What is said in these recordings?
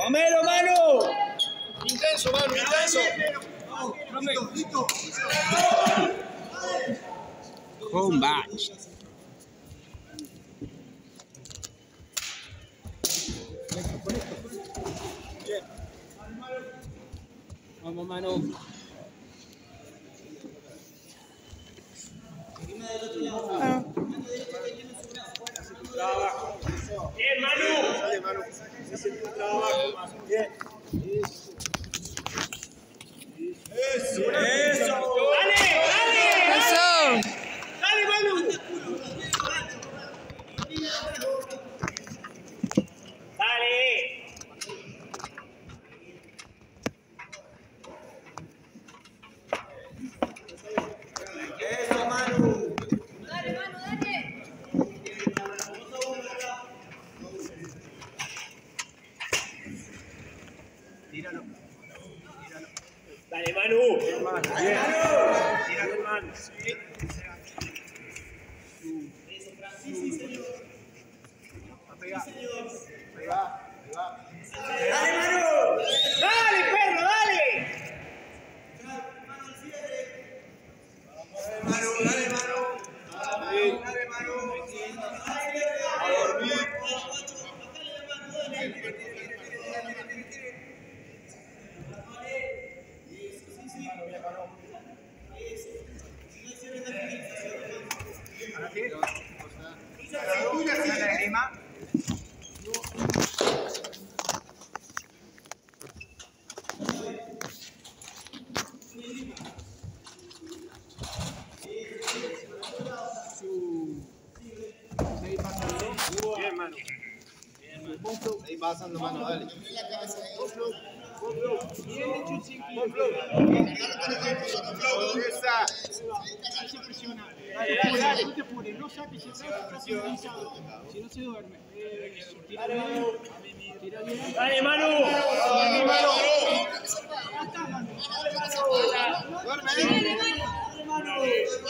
¡Comelo, Manu! Intenso, Manu, intenso. Listo. Home match. Bien. Vamos, Manu. Trabajo. Bien, Manu. Dale, Manu. Ese es tu trabajo. Bien. Eso. Eso. Dale, dale. ¡Eso! Dale, Manu. Dale. Eso, Manu. Dale, Manu, dale. Tíralo. Dale, Manu. Bien, Manu. Bien. Tíralo, Manu. Va a pegar. Ahí va. Dale, Manu. Dale, perro, dale. Manu, dale, Manu. Dale, Manu. A dormir. ¿Ahora qué? ¿La lágrima? Bien, Manu. Ahí pasando, Manu, dale. Bien hecho, Chiqui. Esa. Dale, no te apures, no saques el brazo, está sincronizado. Si no se duerme. Tira bien. Tira bien. Dale, Manu. Dale, Manu. Ya está, Manu. Duerme. Dale, Manu.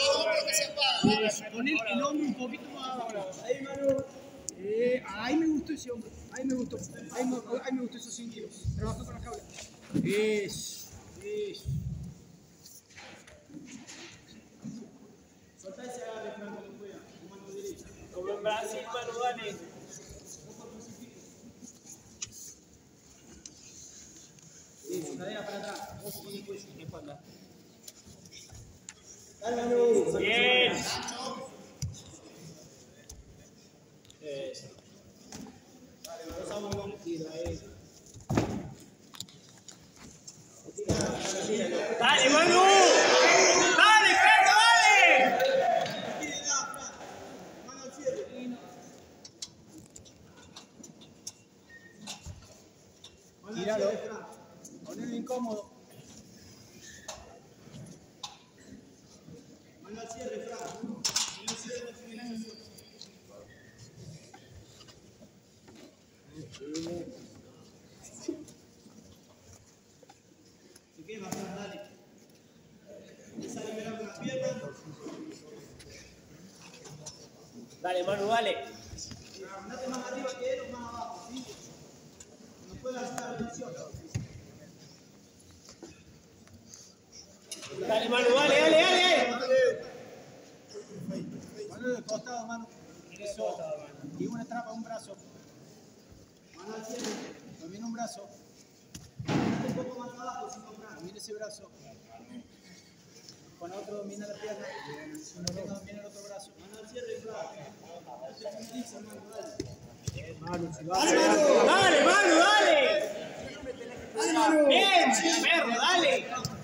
Pon el hombro un poquito más abajo. Ahí, Manu. Ahí me gustó ese hombro. Ahí me gustó. Ahí me gustó esos 100 kilos. Trabaja con la jaula. Eso. Soltá ese agarre, Franco, no juega. Con mano derecha. Como en Brasil, Manu, dale. Eso, cadera para atrás. Ojo con el cuello, en la espalda. Dale, Manu. Bien. Eso. Dale, pasamos con el tiro, ahí. Dale, Manu. Dale, perro, dale. Mano al cierre. Tíralo. Ponelo incómodo. Mano al cierre, Fran. ¿Te quema, Fran? Dale. Empieza a liberar las piernas. Dale, Manu, dale. Andate más arriba que él o más abajo, ¿sí? No puedes hacer la reducción. Dale, Manu, dale, dale, dale. Mano de costado, mano. Eso. Y una trapa, un brazo. Mano al cielo. También un brazo. Un poco más abajo, sin comprar. Domina ese brazo. Con otro domina la pierna. Con otro domina el otro brazo. Mano al cierre, Dale, Manu, dale. Bien, perro, dale.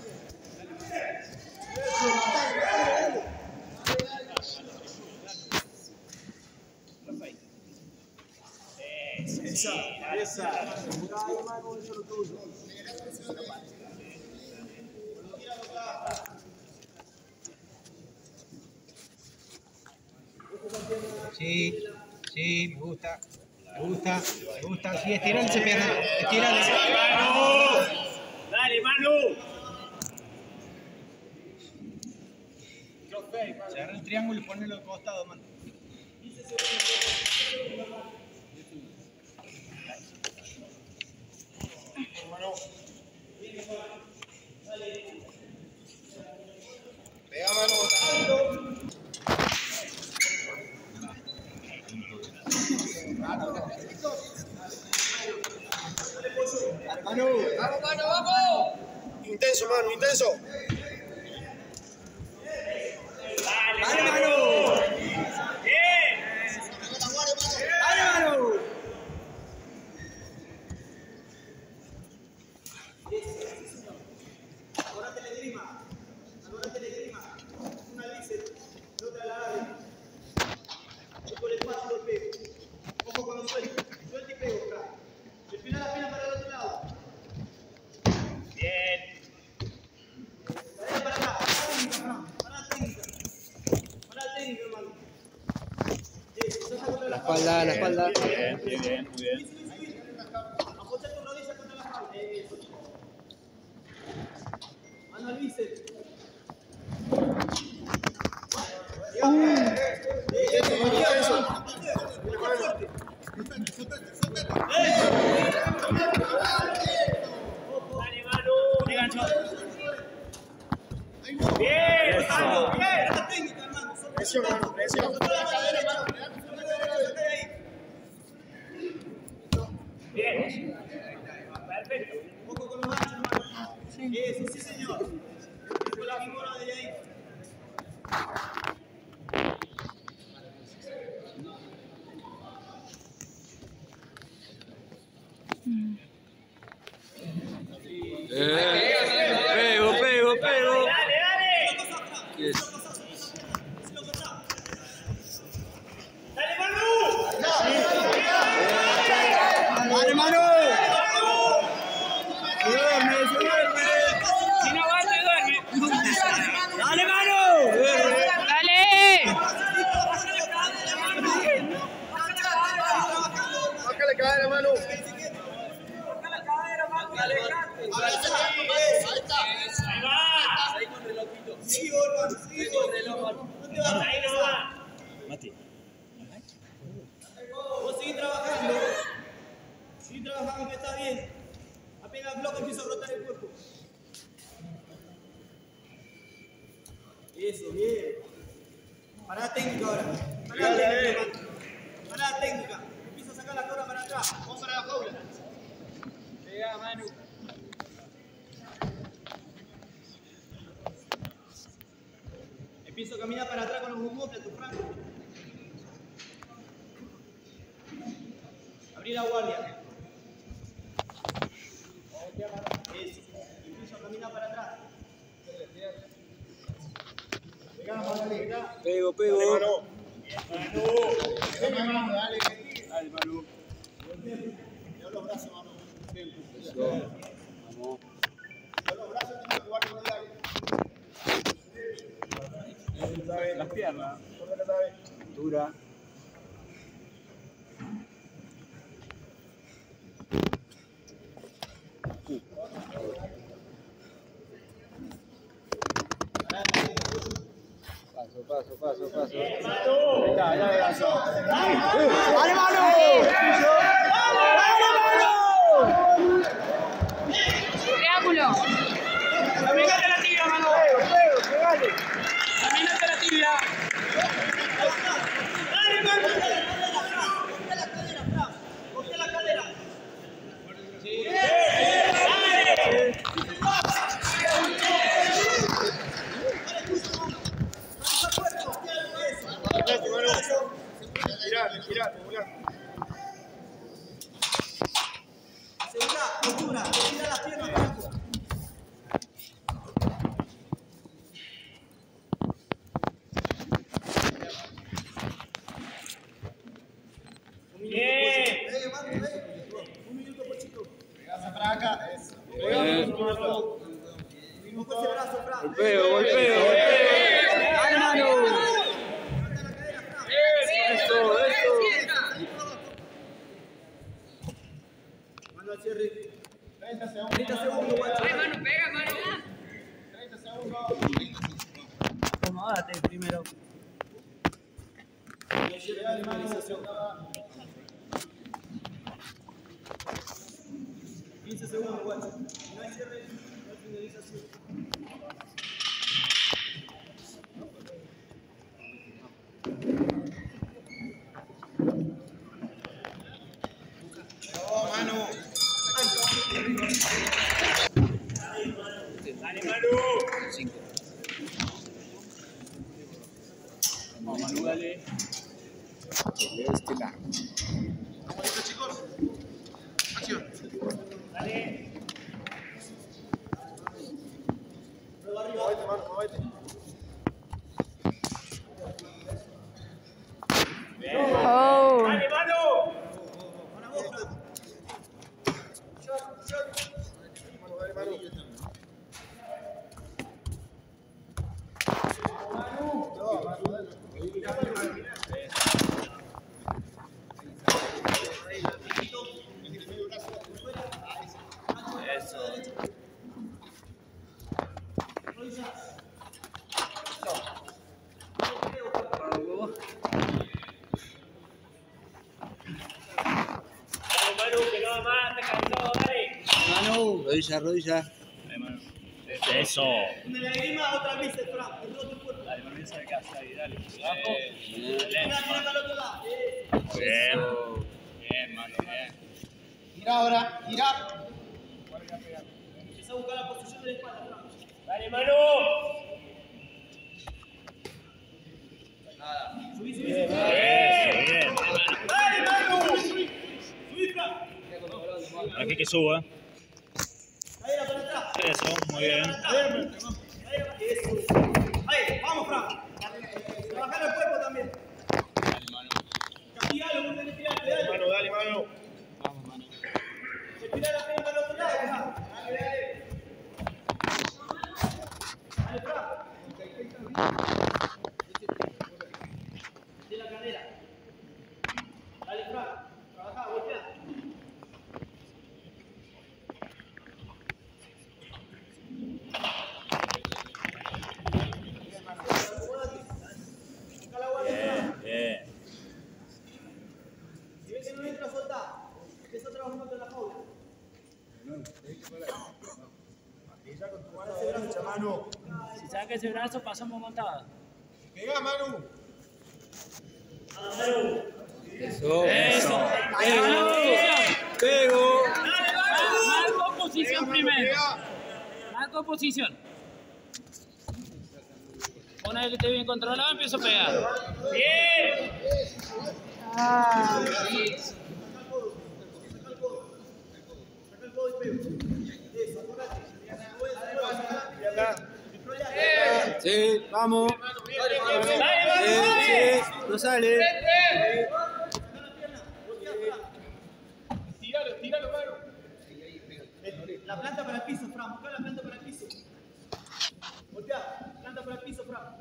Esa. Sí, me gusta. Sí, estirale esa pierna. Estirale. Dale, Manu. Agarra el triángulo y ponelo al costado, mano. Manu. Vamos, Manu, vamos. Intenso, Manu, intenso. Dale, Manu. Bien. Dale, Manu. Ahora telegrima. Una dice, otra la abre. Yo por el paso lo pego. Ojo cuando suelte. Suelte y pego, acá. Respira la pena para el otro lado. Bien. Para acá. Para la técnica. Para la técnica, hermano. La espalda, la espalda. Bien, muy bien, muy bien. Apoya tu rodilla contra la espalda. Eso. Mano al bíceps. Dale, Manu. Te gancho. Bien, Manu. Bien. Esta técnica, hermano. Presión, Manu, presión. Bien. Perfecto. Ojo con los ganchos, hermano. Eso, sí, señor. Con la figura de ahí. Pego. Dale, dale. Yes. Dale, Manu. ¡Dale, Manu! Si no aguanta, duerme. ¡Dale, Manu! Bájale cadera, Manu. Ahí va. Sí, hermano, sí, no te vas. Ahí no va. Vos seguís trabajando. Seguís trabajando que está bien. Apenas el bloque empieza a rotar el cuerpo. Eso, bien. Pará la técnica ahora. Pará la técnica, hermano. Pará la técnica. Empieza a sacar la cola para atrás. Vamos para la jaula. Llega, Manu. Empiezo a caminar para atrás con los homóplatos, Franco. Abrí la guardia. Eso. Empiezo a caminar para atrás. Pego. Dale, Manu. Dale, Manu. Lleva los brazos, Manu. Vamos. Lleva los brazos, tengo que jugar con el aire. Las piernas. Dura. Paso. ¡Dale, Manu! Triángulo. Caminate la tibia, Manu. Caminate la tibia. Dale, Manu. Cogé la cadera. Girá. Asegura, postura. Tira las piernas, Franco. Bien. Un minuto, Pochito. Para acá. Eso. Ojo ese brazo, Franco. Golpeo. ¡Dale, Manu! Eso. Mano al cierre. 30 segundos. 30 segundos, guacho. Ay, Manu, pega, Manu. 30 segundos. Acomodate primero. Finalización. 15 segundos, guacho. No hay cierre, no hay finalización. Manu. Dale, Manu. 5. Vamos, Manu, dale. ¿Estamos listos, chicos? Acción. Dale. Movete, Manu, movete. Oh. Dale, Manu. Buena voz, Fran. Manu, dale, Manu. Dale, Manu, que no más, te cansado, dale. Manu, rodilla, rodilla. Dale, Manu. Eso. Una lágrima, otra vez, Fran. El otro cuerpo. Dale, Manu, esa de casa, ahí, dale. Abajo. Mira, mira para el otro lado. Bien. Bien, Manu, bien. Gira ahora, gira. Empieza a buscar la posición de la espalda, Fran. Dale, Manu. Subí, subí, Bien, subí. bien. ¡Dale, Manu! Subí, Fran. Aquí que suba. Cadera para atrás. Eso, muy bien. Eso. Ahí, vamos, Fran. Trabajar el cuerpo también. Dale, Manu. Castigalo, vos tenés que tirarte, dale. Manu, dale, Manu. Vamos, Manu. Se tira la pena para el otro lado, Fran. Dale, dale. Dale, Fran. De la cadera. Dale, Fran. Trabajá, golpea. Busca la guardia, Fran. Bien. Si ves que no entra, soltá. Empieza a trabajar contra la jaula. Manu. Si saca ese brazo, pasamos montada. Pegá, Manu. Eso. Eso. Pego. Marco posición primero. Pegá. Marco posición. Una vez que esté bien controlado, empiezo a pegar. Bien. Ah. Saca el codo y pego. Eso, acordate. Sí, vamos. Dale, Manu, dale. No sale. Tíralo, tíralo, Manu. La planta para el piso, Fran. Busca la planta para el piso. Voltea. Planta para el piso, Fran.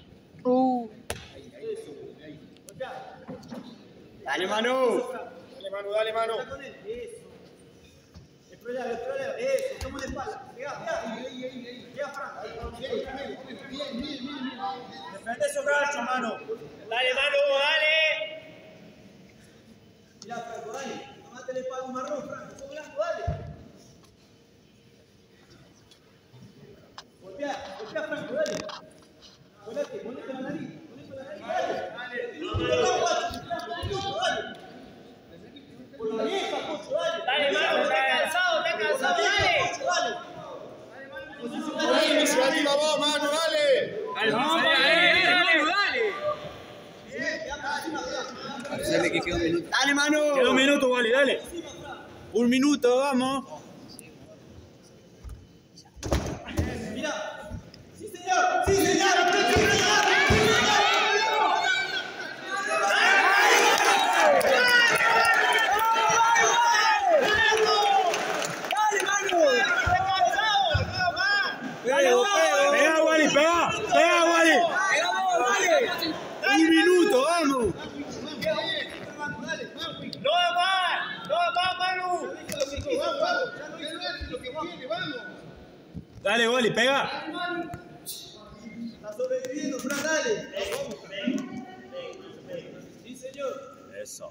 Eso. Voltea. Dale, Manu. Fran. Dale, Manu, dale, Manu. Está con él. Eso. Exploralo, exploralo. Eso. Toma la espalda. Pegá, pegá. Pegá, Fran. Defende esos brazos, mano. Dale, Manu, dale. Mirá, Franco, dale. Tomate la espalda un marrón, Franco. Sos blanco, dale. Golpea, Franco, dale. Ponete la nariz. Ponete la nariz, dale. No, guacho. Dale. Por la vieja, Cocho, dale. Dale, Manu, está cansado, dale. Cocho, dale. Dale, iniciativa vos, Manu, dale. Avisale que queda un minuto. Dale, Manu. Queda un minuto, Wally, dale. Un minuto, vamos. Mira. Sí, señor. Sí, señor. Pega, Wally, pega. Pega, Wally. Un minuto, vamos. No más, Manu. Dale, Wally, pega. Está sobreviviendo, Fran, dale. Sí, señor. Eso.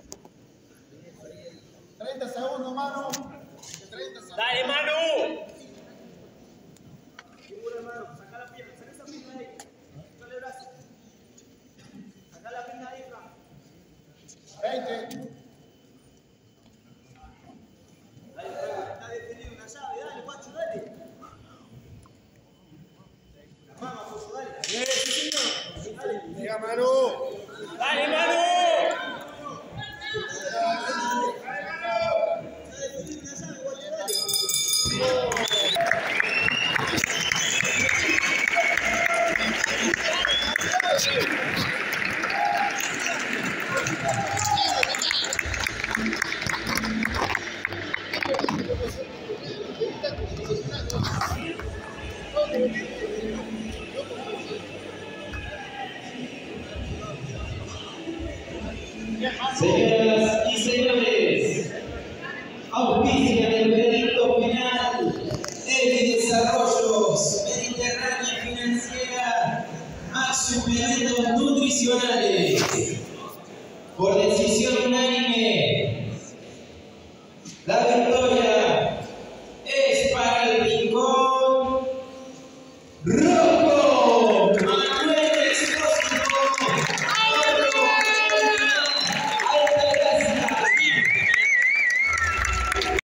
30 segundos, Manu. Dale, Manu. Figura, hermano. Saca la pierna. Saca esa pierna ahí. Saca el brazo. Saca la pierna ahí, Fran. 20. auspicia el veredicto final, Eli Desarrollos, Mediterránea Financiera, más suplementos nutricionales. Por decisión unánime, la victoria